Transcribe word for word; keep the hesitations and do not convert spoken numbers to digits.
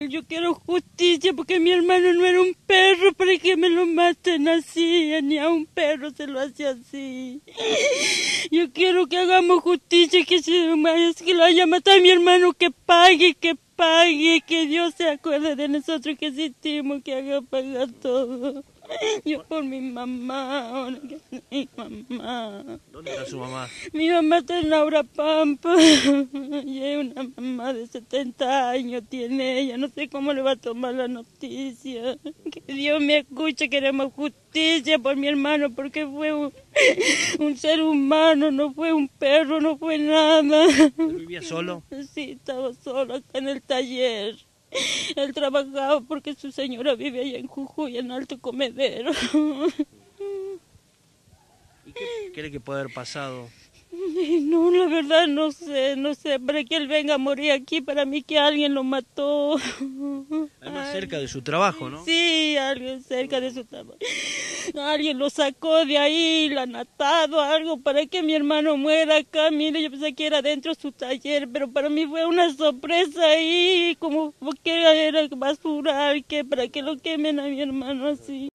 Yo quiero justicia porque mi hermano no era un perro para que me lo maten así, ni a un perro se lo hace así. Yo quiero que hagamos justicia, que si es que lo haya matado a mi hermano, que pague, que pague, que Dios se acuerde de nosotros que existimos, que haga pagar todo. Yo por mi mamá, ahora que es mi mamá. ¿Dónde está su mamá? Mi mamá está en Laura Pampa, y es una mamá de setenta años tiene ella, no sé cómo le va a tomar la noticia. Que Dios me escuche, queremos justicia por mi hermano, porque fue un, un ser humano, no fue un perro, no fue nada. ¿Él vivía solo? Sí, estaba solo acá en el taller. Él trabajaba porque su señora vive allá en Jujuy, en Alto Comedero. ¿Y qué cree que puede haber pasado? No, la verdad no sé, no sé, para que él venga a morir aquí, para mí que alguien lo mató. Además cerca de su trabajo, ¿no? Sí, alguien cerca de su trabajo. Alguien lo sacó de ahí, lo han atado, algo, para que mi hermano muera acá. Mire, yo pensé que era dentro de su taller, pero para mí fue una sorpresa ahí, como que era basura, que para que lo quemen a mi hermano así.